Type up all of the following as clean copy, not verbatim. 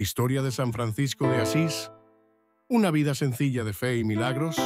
Historia de San Francisco de Asís, una vida sencilla de fe y milagros.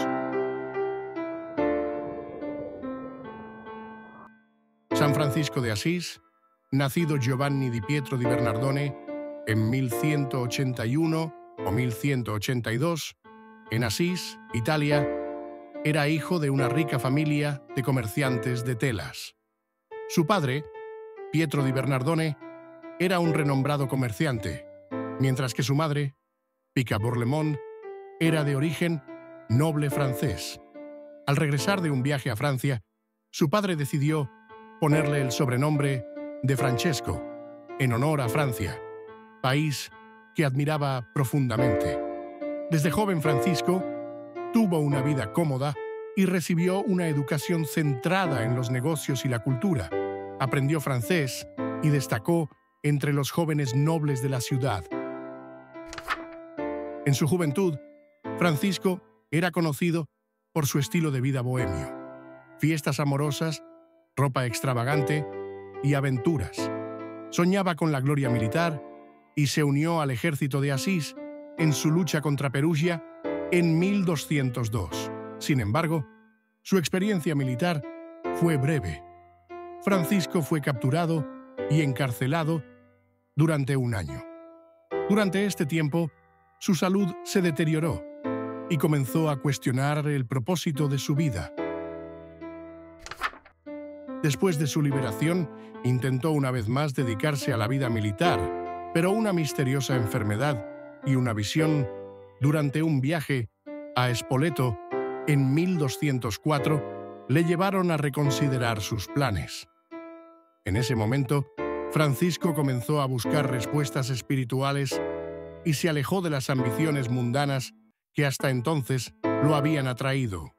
San Francisco de Asís, nacido Giovanni di Pietro di Bernardone en 1181 o 1182, en Asís, Italia, era hijo de una rica familia de comerciantes de telas. Su padre, Pietro di Bernardone, era un renombrado comerciante, mientras que su madre, Pica Bourlemont, era de origen noble francés. Al regresar de un viaje a Francia, su padre decidió ponerle el sobrenombre de Francesco, en honor a Francia, país que admiraba profundamente. Desde joven Francisco tuvo una vida cómoda y recibió una educación centrada en los negocios y la cultura. Aprendió francés y destacó entre los jóvenes nobles de la ciudad. En su juventud, Francisco era conocido por su estilo de vida bohemio, fiestas amorosas, ropa extravagante y aventuras. Soñaba con la gloria militar y se unió al ejército de Asís en su lucha contra Perugia en 1202. Sin embargo, su experiencia militar fue breve. Francisco fue capturado y encarcelado durante un año. Durante este tiempo, su salud se deterioró y comenzó a cuestionar el propósito de su vida. Después de su liberación, intentó una vez más dedicarse a la vida militar, pero una misteriosa enfermedad y una visión durante un viaje a Spoleto en 1204 le llevaron a reconsiderar sus planes. En ese momento, Francisco comenzó a buscar respuestas espirituales y se alejó de las ambiciones mundanas que hasta entonces lo habían atraído.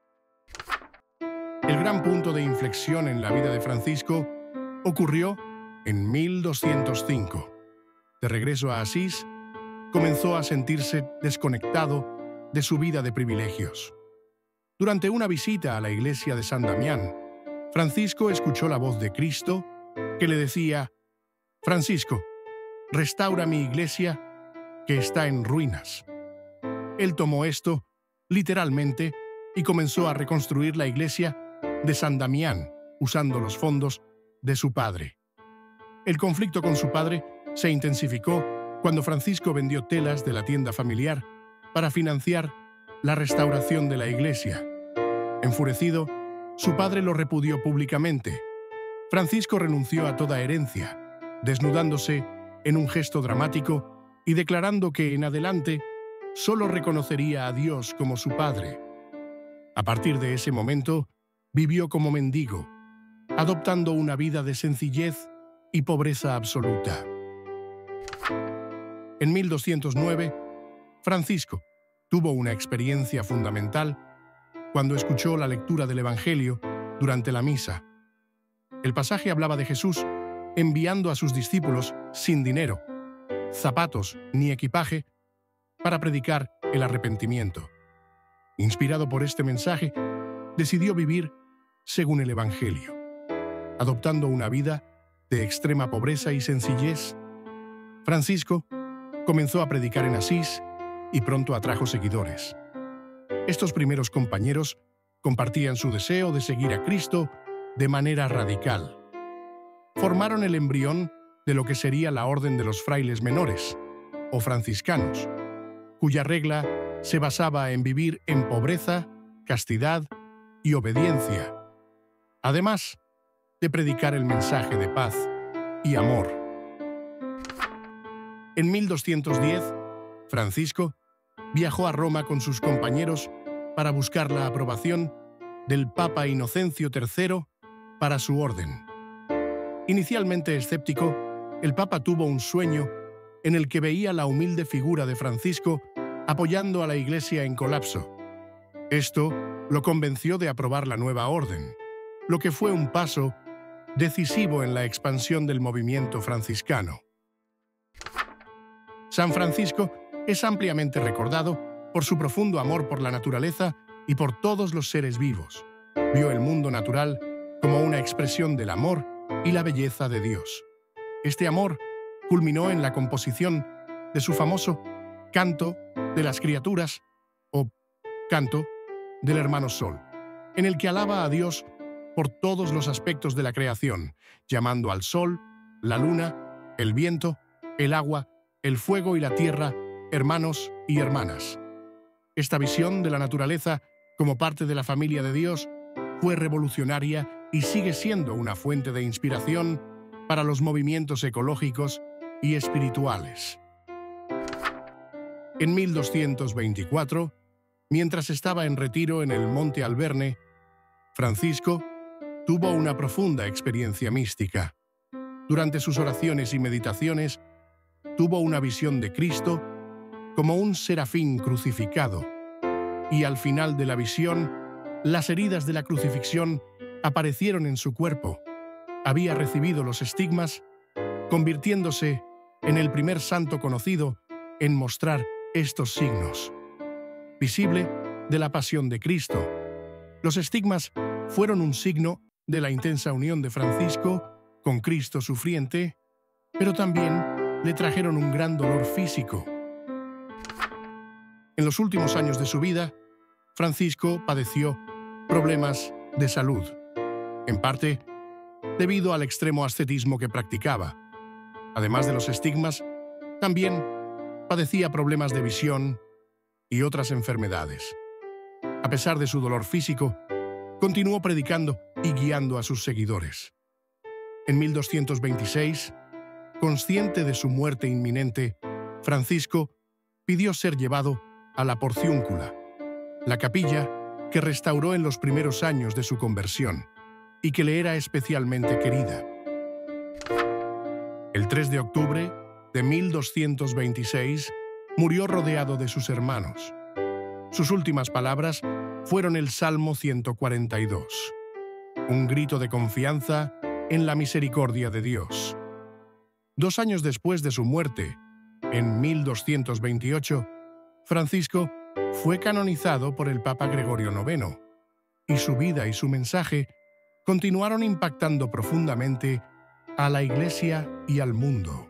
El gran punto de inflexión en la vida de Francisco ocurrió en 1205. De regreso a Asís, comenzó a sentirse desconectado de su vida de privilegios. Durante una visita a la iglesia de San Damián, Francisco escuchó la voz de Cristo que le decía: «Francisco, restaura mi iglesia que está en ruinas». Él tomó esto literalmente y comenzó a reconstruir la iglesia de San Damián usando los fondos de su padre. El conflicto con su padre se intensificó cuando Francisco vendió telas de la tienda familiar para financiar la restauración de la iglesia. Enfurecido, su padre lo repudió públicamente. Francisco renunció a toda herencia, desnudándose en un gesto dramático y declarando que en adelante solo reconocería a Dios como su padre. A partir de ese momento, vivió como mendigo, adoptando una vida de sencillez y pobreza absoluta. En 1209, Francisco tuvo una experiencia fundamental cuando escuchó la lectura del Evangelio durante la misa. El pasaje hablaba de Jesús enviando a sus discípulos sin dinero, zapatos ni equipaje para predicar el arrepentimiento. Inspirado por este mensaje, decidió vivir según el Evangelio, adoptando una vida de extrema pobreza y sencillez. Francisco comenzó a predicar en Asís y pronto atrajo seguidores. Estos primeros compañeros compartían su deseo de seguir a Cristo de manera radical. Formaron el embrión de lo que sería la Orden de los Frailes Menores, o franciscanos, cuya regla se basaba en vivir en pobreza, castidad y obediencia, además de predicar el mensaje de paz y amor. En 1210, Francisco viajó a Roma con sus compañeros para buscar la aprobación del Papa Inocencio III para su orden. Inicialmente escéptico, el Papa tuvo un sueño en el que veía la humilde figura de Francisco apoyando a la Iglesia en colapso. Esto lo convenció de aprobar la nueva orden, lo que fue un paso decisivo en la expansión del movimiento franciscano. San Francisco es ampliamente recordado por su profundo amor por la naturaleza y por todos los seres vivos. Vio el mundo natural como una expresión del amor y la belleza de Dios. Este amor culminó en la composición de su famoso Canto de las Criaturas o Canto del Hermano Sol, en el que alaba a Dios por todos los aspectos de la creación, llamando al sol, la luna, el viento, el agua, el fuego y la tierra, hermanos y hermanas. Esta visión de la naturaleza como parte de la familia de Dios fue revolucionaria y sigue siendo una fuente de inspiración para los movimientos ecológicos y espirituales. En 1224, mientras estaba en retiro en el Monte Alverne, Francisco tuvo una profunda experiencia mística. Durante sus oraciones y meditaciones, tuvo una visión de Cristo como un serafín crucificado, y al final de la visión, las heridas de la crucifixión aparecieron en su cuerpo. Había recibido los estigmas, convirtiéndose en el primer santo conocido en mostrar estos signos. Visible de la pasión de Cristo. Los estigmas fueron un signo de la intensa unión de Francisco con Cristo sufriente, pero también le trajeron un gran dolor físico. En los últimos años de su vida, Francisco padeció problemas de salud, en parte debido al extremo ascetismo que practicaba. Además de los estigmas, también padecía problemas de visión y otras enfermedades. A pesar de su dolor físico, continuó predicando y guiando a sus seguidores. En 1226, consciente de su muerte inminente, Francisco pidió ser llevado a la Porciúncula, la capilla que restauró en los primeros años de su conversión y que le era especialmente querida. El 3 de octubre de 1226 murió rodeado de sus hermanos. Sus últimas palabras fueron el Salmo 142, un grito de confianza en la misericordia de Dios. 2 años después de su muerte, en 1228, Francisco fue canonizado por el Papa Gregorio IX, y su vida y su mensaje continuaron impactando profundamente a la Iglesia y al mundo.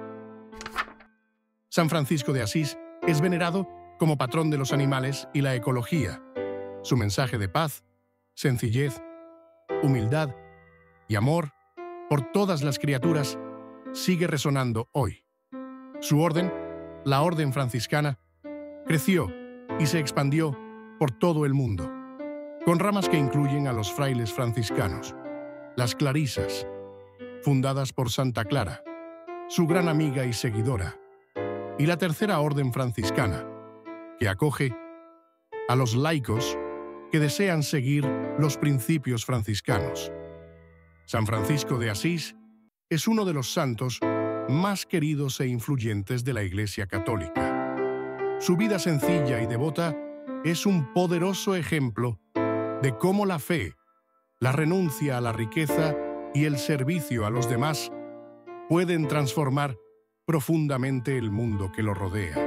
San Francisco de Asís es venerado como patrón de los animales y la ecología. Su mensaje de paz, sencillez, humildad y amor por todas las criaturas sigue resonando hoy. Su orden, la Orden Franciscana, creció y se expandió por todo el mundo, con ramas que incluyen a los frailes franciscanos, las clarisas, fundadas por Santa Clara, su gran amiga y seguidora, y la Tercera Orden Franciscana, que acoge a los laicos que desean seguir los principios franciscanos. San Francisco de Asís es uno de los santos más queridos e influyentes de la Iglesia Católica. Su vida sencilla y devota es un poderoso ejemplo de cómo la fe, la renuncia a la riqueza y el servicio a los demás pueden transformar profundamente el mundo que lo rodea.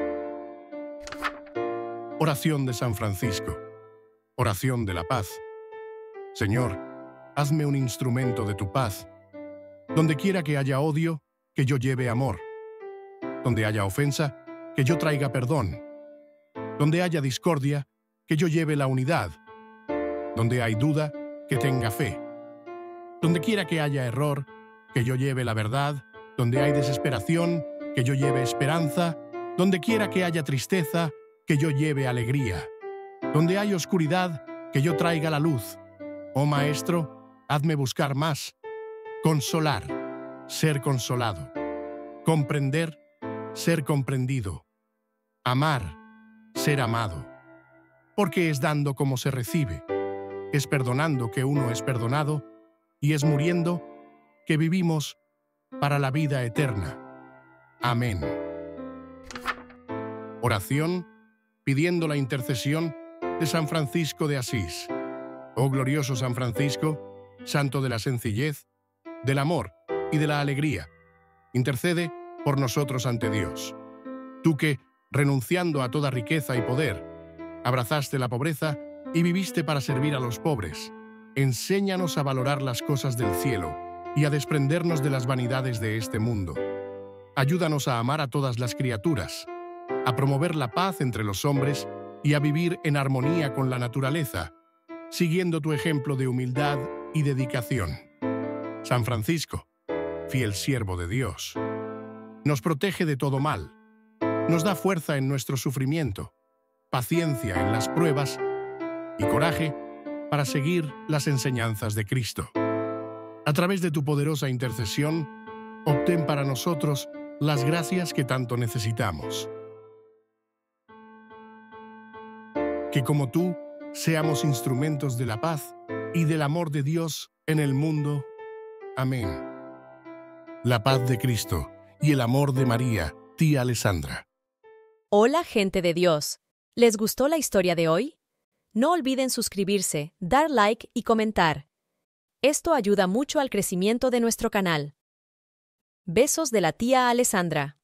Oración de San Francisco. Oración de la paz. Señor, hazme un instrumento de tu paz. Donde quiera que haya odio, que yo lleve amor. Donde haya ofensa, que yo traiga perdón. Donde haya discordia, que yo lleve la unidad. Donde hay duda, que tenga fe. Donde quiera que haya error, que yo lleve la verdad. Donde hay desesperación, que yo lleve esperanza. Donde quiera que haya tristeza, que yo lleve alegría. Donde hay oscuridad, que yo traiga la luz. Oh Maestro, hazme buscar más. Consolar, ser consolado. Comprender, ser comprendido. Amar, ser amado. Porque es dando como se recibe. Es perdonando que uno es perdonado, y es muriendo que vivimos para la vida eterna. Amén. Oración pidiendo la intercesión de San Francisco de Asís. Oh glorioso San Francisco, santo de la sencillez, del amor y de la alegría, intercede por nosotros ante Dios. Tú que, renunciando a toda riqueza y poder, abrazaste la pobreza y viviste para servir a los pobres, enséñanos a valorar las cosas del cielo y a desprendernos de las vanidades de este mundo. Ayúdanos a amar a todas las criaturas, a promover la paz entre los hombres y a vivir en armonía con la naturaleza, siguiendo tu ejemplo de humildad y dedicación. San Francisco, fiel siervo de Dios, nos protege de todo mal, nos da fuerza en nuestro sufrimiento, paciencia en las pruebas y coraje para seguir las enseñanzas de Cristo. A través de tu poderosa intercesión, obtén para nosotros las gracias que tanto necesitamos. Que como tú, seamos instrumentos de la paz y del amor de Dios en el mundo. Amén. La paz de Cristo y el amor de María, tía Alessandra. Hola, gente de Dios. ¿Les gustó la historia de hoy? No olviden suscribirse, dar like y comentar. Esto ayuda mucho al crecimiento de nuestro canal. Besos de la tía Alessandra.